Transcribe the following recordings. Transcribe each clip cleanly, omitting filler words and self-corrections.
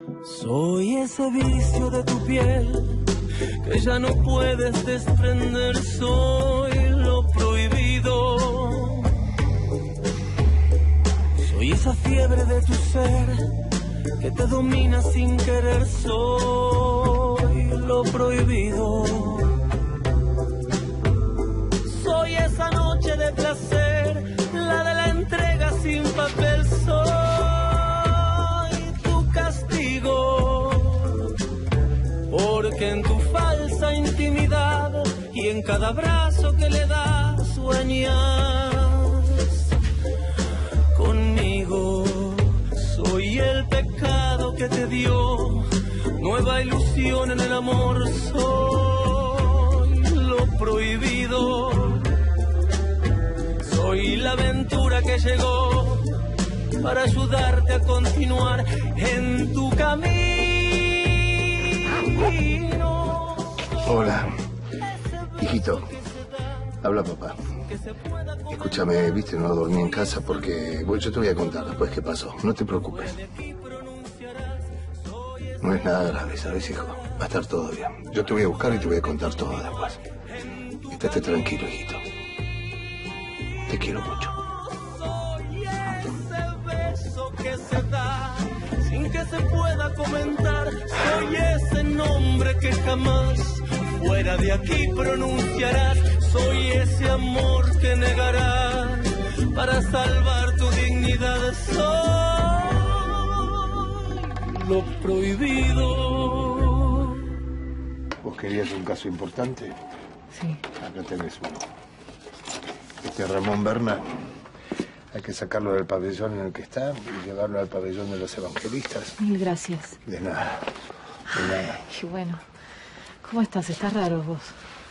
Soy ese vicio de tu piel que ya no puedes desprender, soy lo prohibido. Soy esa fiebre de tu ser que te domina sin querer, soy lo prohibido. Soy esa noche de placer, la de la entrega sin papel, soy tu castigo. Porque en tu falsa intimidad y en cada abrazo que le das sueñas conmigo. Soy el pecado que te dio nueva ilusión en el amor, soy lo prohibido. Soy la aventura que llegó para ayudarte a continuar en tu camino. Hola, hijito. Habla papá. Escúchame, viste, no dormí en casa porque... Bueno, yo te voy a contar después qué pasó. No te preocupes. No es nada grave, ¿sabes, hijo? Va a estar todo bien. Yo te voy a buscar y te voy a contar todo después. Estate tranquilo, hijito. Te quiero mucho. Soy ese beso que se da sin que se pueda comentar. Soy ese nombre que jamás fuera de aquí pronunciarás. Soy ese amor que negarás para salvar tu dignidad. Soy lo prohibido. ¿Vos querías un caso importante? Sí. Acá tenés uno. Este Ramón Berna, hay que sacarlo del pabellón en el que está y llevarlo al pabellón de los evangelistas. Mil gracias. De nada, de nada. Y bueno, ¿cómo estás? Estás raro vos.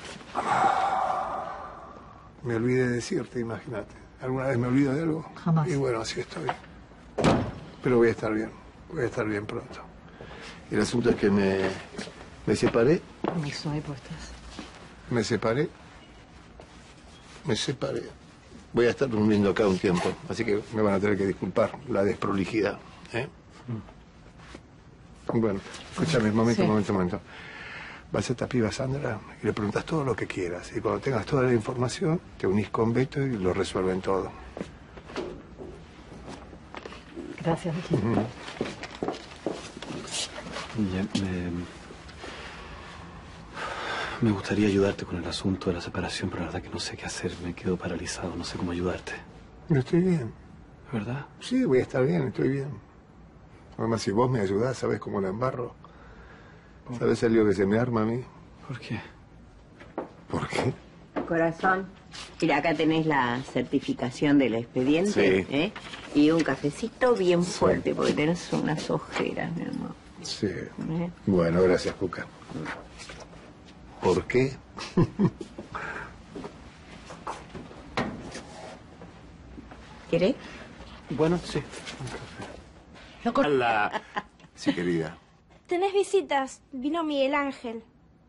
Me olvidé de decirte, imagínate. ¿Alguna vez me olvido de algo? Jamás. Y bueno, así estoy. Pero voy a estar bien. Voy a estar bien pronto. El asunto es que me separé. Muy suave pues estás. Me separé. Voy a estar durmiendo acá un tiempo, así que me van a tener que disculpar la desprolijidad, ¿eh? Bueno, escúchame, un momento. Vas a esta piba Sandra y le preguntas todo lo que quieras. Y cuando tengas toda la información, te unís con Beto y lo resuelven todo. Gracias, Vicky. Me gustaría ayudarte con el asunto de la separación, pero la verdad que no sé qué hacer. Me quedo paralizado, no sé cómo ayudarte. Pero estoy bien. ¿Verdad? Sí, voy a estar bien, estoy bien. Además, si vos me ayudás, ¿sabés cómo la embarro? ¿Sabés el lío que se me arma a mí? ¿Por qué? ¿Por qué? Corazón, mira, acá tenés la certificación del expediente. Sí. ¿Eh? Y un cafecito bien fuerte, porque tenés unas ojeras, mi amor. Sí. Bueno, gracias, Cuca. ¿Por qué? ¿Querés? Bueno, sí. Hola. Sí, querida. Tenés visitas. Vino Miguel Ángel.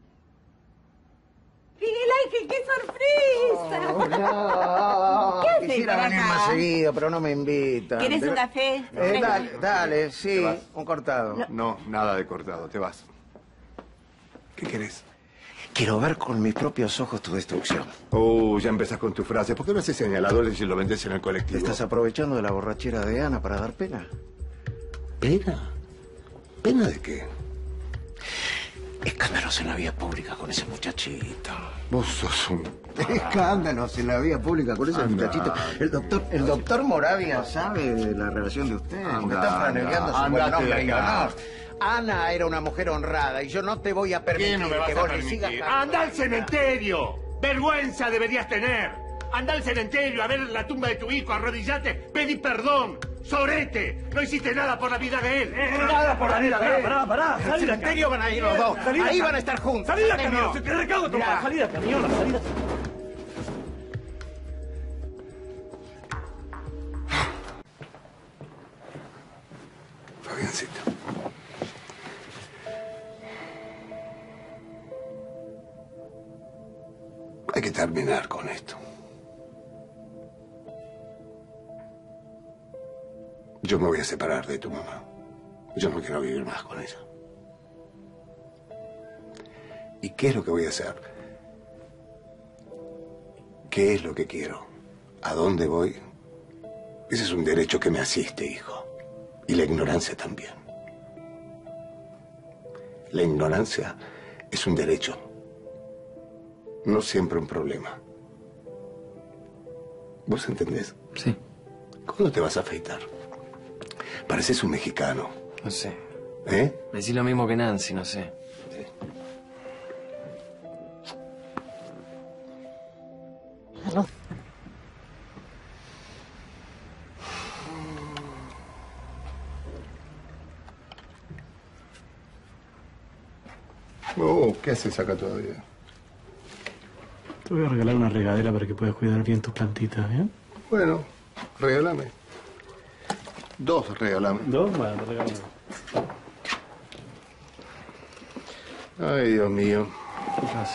¡Miguel Ángel, qué sorpresa! No, ¿Qué haces quisiera por venir acá? más seguido, pero no me invitan. ¿Querés un café? Dale, sí, un cortado. No, nada de cortado, te vas. ¿Qué querés? Quiero ver con mis propios ojos tu destrucción. Ya empezás con tu frase. ¿Por qué no haces señaladores y lo vendés en el colectivo? ¿Te estás aprovechando de la borrachera de Ana para dar pena? ¿Pena? ¿Pena de qué? Escándalos en la vía pública con ese muchachito. Vos sos un... Escándalos en la vía pública con ese muchachito. El doctor Moravia sabe de la relación de usted. Porque está franeleando su buen nombre y honor. Ana era una mujer honrada y yo no te voy a permitir que vos le sigas... ¡Anda al cementerio! ¡Vergüenza deberías tener! ¡Anda al cementerio a ver la tumba de tu hijo, arrodillate, pedí perdón! ¡Sorete! No hiciste nada por la vida de él. Nada por la vida de él. Pará. Al cementerio van a ir los dos. Ahí van a estar juntos. ¡Salí de camión! ¡Te recago tu papá! ¡Salí de camión! ¡Salí de... Fabiancito. Hay que terminar con esto. Yo me voy a separar de tu mamá. Yo no quiero vivir más con ella. ¿Y qué es lo que voy a hacer? ¿Qué es lo que quiero? ¿A dónde voy? Ese es un derecho que me asiste, hijo. Y la ignorancia también. La ignorancia es un derecho. No siempre un problema. ¿Vos entendés? Sí. ¿Cuándo te vas a afeitar? Pareces un mexicano. No sé. ¿Eh? Me decís lo mismo que Nancy, no sé. Sí. Oh, ¿qué haces acá todavía? Te voy a regalar una regadera para que puedas cuidar bien tus plantitas, ¿bien? Bueno, regálame. 2 regálame. 2, bueno, regálame. Ay, Dios mío. ¿Qué pasa?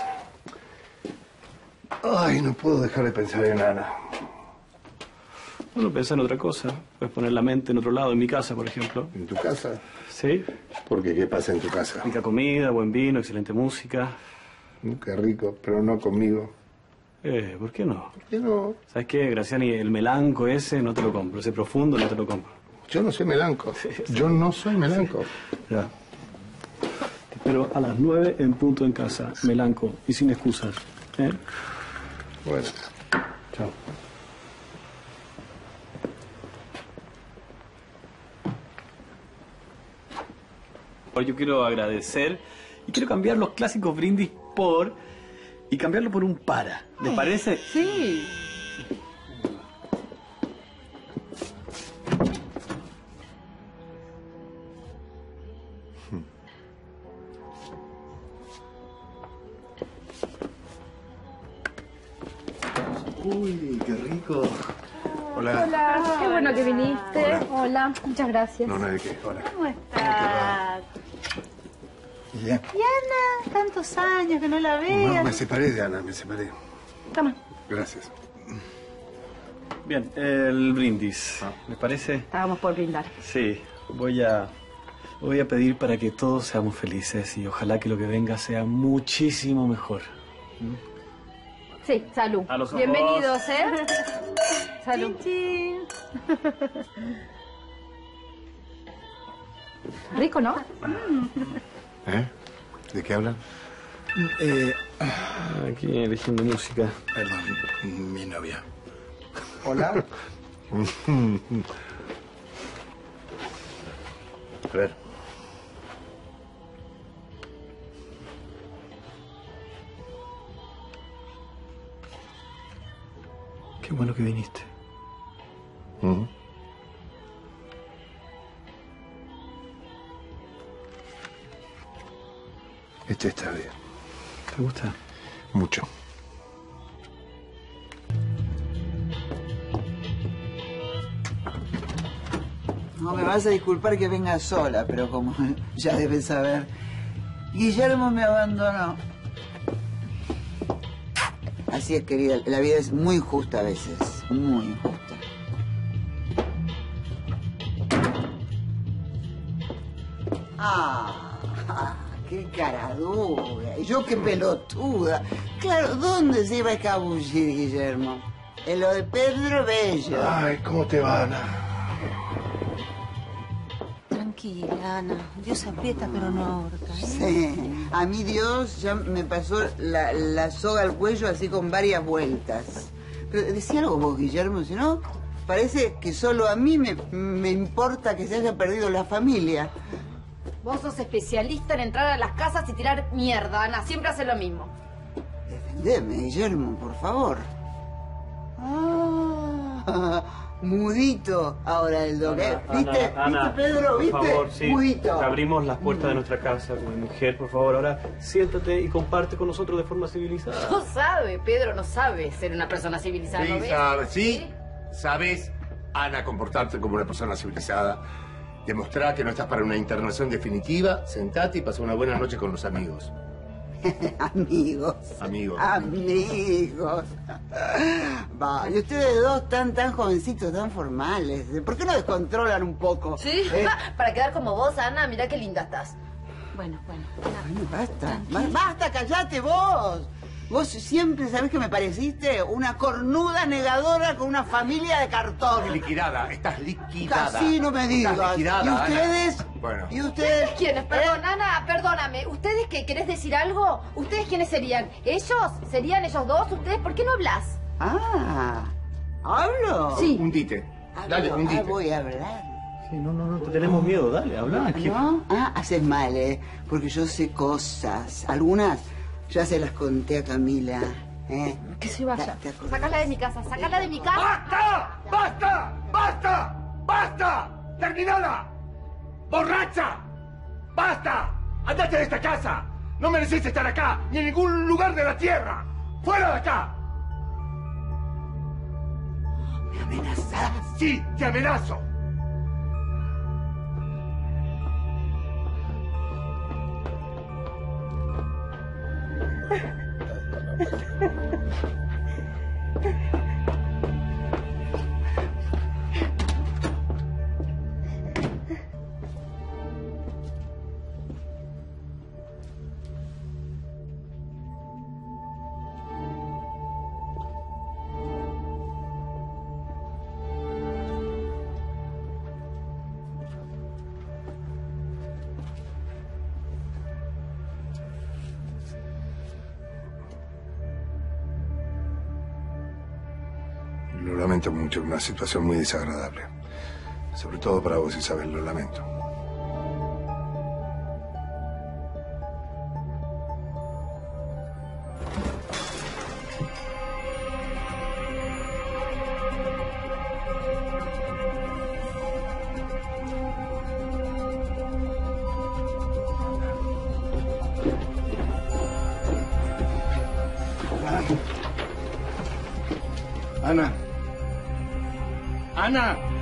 Ay, no puedo dejar de pensar en Ana. Bueno, pensá en otra cosa. Puedes poner la mente en otro lado, en mi casa, por ejemplo. ¿En tu casa? ¿Sí? ¿Por qué? ¿Qué pasa en tu casa? Rica comida, buen vino, excelente música. Qué rico, pero no conmigo. ¿Por qué no? ¿Por qué no? ¿Sabes qué, Graciani? El melanco ese no te lo compro. Ese profundo no te lo compro. Yo no soy melanco. Yo no soy melanco. Ya. Te espero a las 9 en punto en casa. Melanco. Y sin excusas. ¿Eh? Bueno. Chao. Hoy yo quiero agradecer y quiero cambiar los clásicos brindis por... y cambiarlo por un para. ¿Les parece? Sí. Uy, qué rico. Hola. Hola, qué bueno que viniste. Hola. Hola, muchas gracias. No, no hay de qué. Hola. ¿Cómo estás? Bien. Y Ana, tantos años que no la veo. No, me separé de Ana, me separé. Toma. Gracias. Bien, el brindis. ¿Les parece? Estábamos por brindar. Sí. Voy a pedir para que todos seamos felices y ojalá que lo que venga sea muchísimo mejor. Sí, salud. A los ojos. Bienvenidos, ¿eh? Salud. Chin, chin. Rico, ¿no? ¿Eh? ¿De qué hablan? Aquí eligiendo música. Perdón, mi novia. Hola. A ver. Qué bueno que viniste. Este está bien. ¿Te gusta? Mucho. No, me vas a disculpar que venga sola, pero como ya debes saber, Guillermo me abandonó. Así es, querida, la vida es muy injusta a veces, muy injusta. ¡Qué cara dura! Y yo qué pelotuda. Claro, ¿dónde se iba a escabullir, Guillermo? En lo de Pedro Bello. Ay, ¿cómo te va, Ana? Tranquila, Ana. Dios aprieta pero no ahorca. Sí, a mí Dios ya me pasó la soga al cuello así con varias vueltas. Pero decía algo vos, Guillermo, si no, parece que solo a mí me importa que se haya perdido la familia. Vos sos especialista en entrar a las casas y tirar mierda, Ana. Siempre haces lo mismo. Defendeme, Guillermo, por favor. Mudito ahora el doble. ¿Viste? Ana, ¿Viste, Pedro? ¿Viste? Por favor, sí. Mudito. Te abrimos las puertas de nuestra casa, mi mujer, por favor. Ahora siéntate y comparte con nosotros de forma civilizada. No sabe, Pedro, no sabe ser una persona civilizada, ¿no ves? sabes, ¿sí? ¿Sabes, Ana, comportarte como una persona civilizada? Demostrar que no estás para una internación definitiva, sentate y pasa una buena noche con los amigos. Amigos. Amigos. Amigos. Va, y ustedes dos tan jovencitos, tan formales. ¿Por qué no descontrolan un poco? ¿Sí? Para quedar como vos, Ana, mirá qué linda estás. Bueno, basta. Basta, callate vos. Vos siempre sabés que me pareciste una cornuda negadora con una familia de cartón. Liquidada, estás liquidada. Así no me digas. Estás liquidada, ¿Y ustedes? Ana. Bueno. ¿Y ustedes? ¿Quiénes? Perdón, Ana, perdóname. ¿Ustedes qué? ¿Querés decir algo? ¿Ustedes quiénes serían? ¿Ellos? ¿Serían ellos dos? ¿Ustedes? ¿Por qué no hablas? ¿Hablo? Sí. Hundite. Dale, hundite. Voy a hablar. Sí, no te tenemos miedo, dale, habla. ¿No? Haces mal, porque yo sé cosas. Algunas ya se las conté a Camila, Que se vaya. Sácala de mi casa, sácala de mi casa. ¡Basta! ¡Basta! ¡Basta! ¡Basta! ¡Terminala! ¡Borracha! ¡Basta! ¡Andate de esta casa! ¡No mereces estar acá, ni en ningún lugar de la tierra! ¡Fuera de acá! ¿Me amenazás? ¡Sí, te amenazo! Lo lamento mucho, una situación muy desagradable. Sobre todo para vos, Isabel, lo lamento. Ana. Ana.